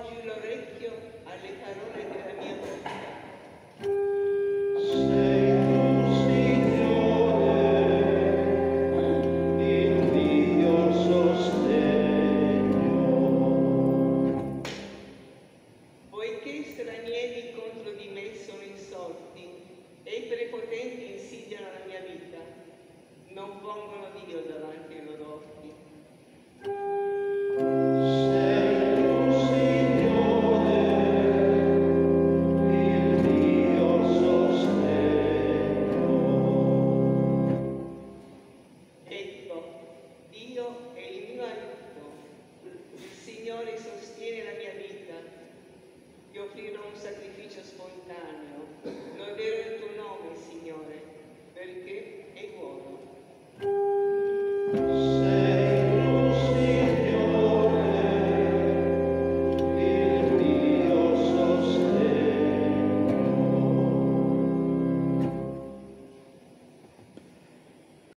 volgi l'orecchio alle parole della mia bocca. Sei tu, Signore, il mio sostegno. Poiché stranieri contro di me sono insorti e i prepotenti insidiano la mia vita, non pongono Dio davanti ai loro occhi. Sei tu, Signore, il mio sostegno. Ecco, Dio è il mio aiuto. Il Signore sostiene la mia vita. Ti offrirò un sacrificio spontaneo. Loderò il tuo nome, Signore, perché è buono.